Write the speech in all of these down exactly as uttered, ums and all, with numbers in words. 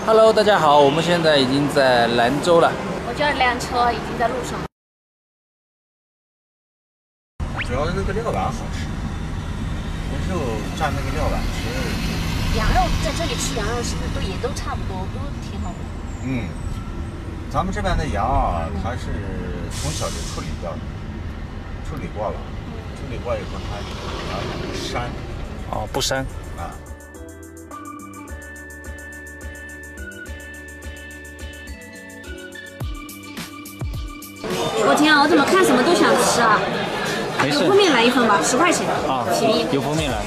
Hello， 大家好，我们现在已经在兰州了。 我叫了辆车，已经在路上。 主要是那个料碗好吃，肉蘸那个料碗吃。 羊肉在这里吃羊肉是不是都也都差不多，都挺好的？ 嗯，咱们这边的羊啊，它是从小就处理掉的，处理过了，处理过以后它羊不膻。 哦，不膻啊。 我天啊，我怎么看什么都想吃啊！ 没事， 有封面来一份吧，十块钱啊， 便宜。 有封面来。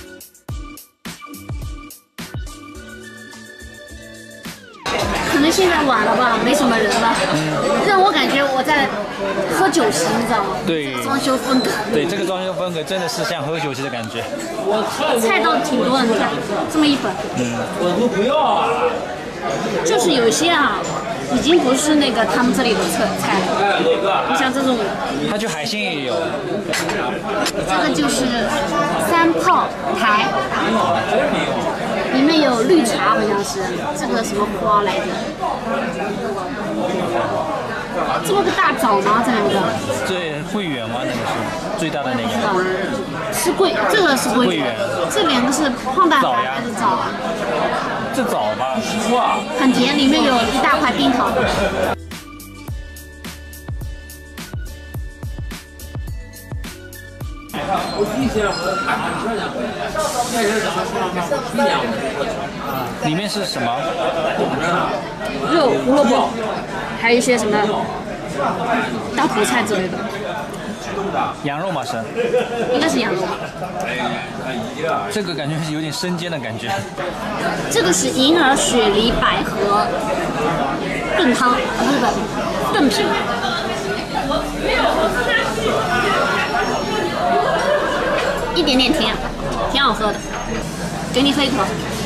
可能现在晚了吧，没什么人了，嗯、让我感觉我在喝酒席，你知道吗？ 对， 装修风格。 对，这个装修风格真的是像喝酒席的感觉。 菜倒挺多的，你看这么一本。嗯，我都不要啊。就是有些啊。 已经不是那个他们这里的菜菜了，你像这种， 它就海鲜也有。 这个就是三炮台，里面有绿茶，好像是这个什么花来着？这么个大枣吗？这两个？ 这桂圆吗？那个是最大的那个。 是桂，这个是桂桂圆。 这两个是胖蛋白还是枣啊？ 这枣吧，哇， 很甜，里面有一大块冰糖。 里面是什么？ 肉、胡萝卜，还有一些什么大头菜之类的。 羊肉嘛是？ 应该是羊肉。 这个感觉是有点生煎的感觉。 这个是银耳雪梨百合炖汤，不是不是炖品。一点点甜，挺好喝的。给你喝一口。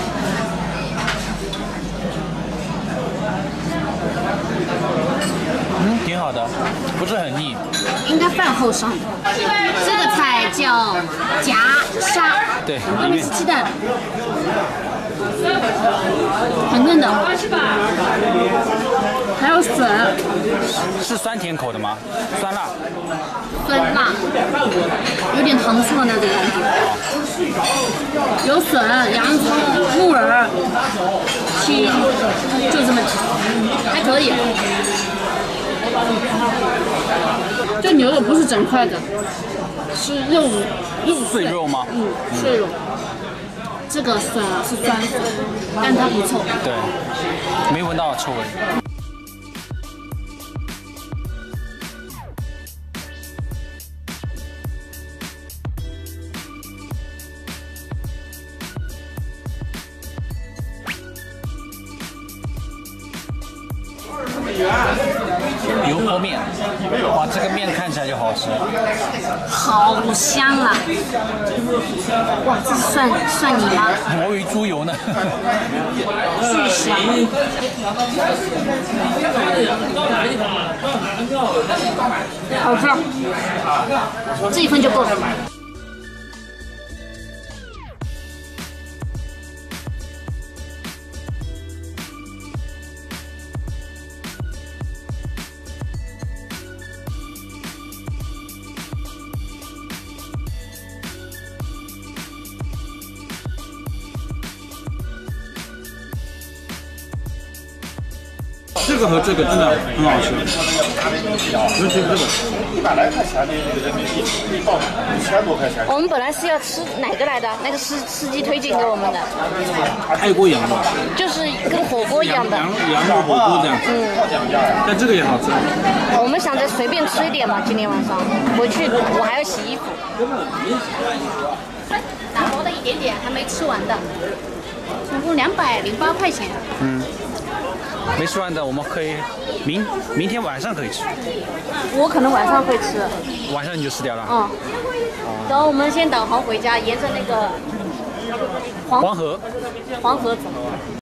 嗯，挺好的，不是很腻。 应该饭后上的。这个菜叫夹沙， 对， 外面是鸡蛋，很嫩的。还有笋， 是酸甜口的吗？酸辣？ 酸辣，有点糖醋的那种感觉。有笋、洋葱、木耳、青，就这么几，还可以。 这牛肉不是整块的，是肉肉碎肉吗？ 嗯，碎肉。这个笋啊是酸笋，但它不臭。 对，没闻到臭味。油泼面，哇，这个面看起来就好吃， 好香啊！哇，这是蒜蒜泥吗？ 我以为猪油呢。 巨香。好吃，这一份就够了。 这个和这个真的很好吃，尤其是这个。一百来块钱的人民币，一报一千多块钱。 我们本来是要吃哪个来的？那个司司机推荐给我们的。 泰国羊肉， 就是跟火锅一样的。 羊羊肉火锅这样子。嗯。但这个也好吃。 我们想着随便吃一点嘛，今天晚上回去我还要洗衣服。打包的一点点还没吃完的，总共两百零八块钱。 嗯。 没吃完的，我们可以明明天晚上可以吃。 我可能晚上会吃。 晚上你就吃掉了？ 嗯。然后我们先导航回家，沿着那个黄黄河， 黄河走。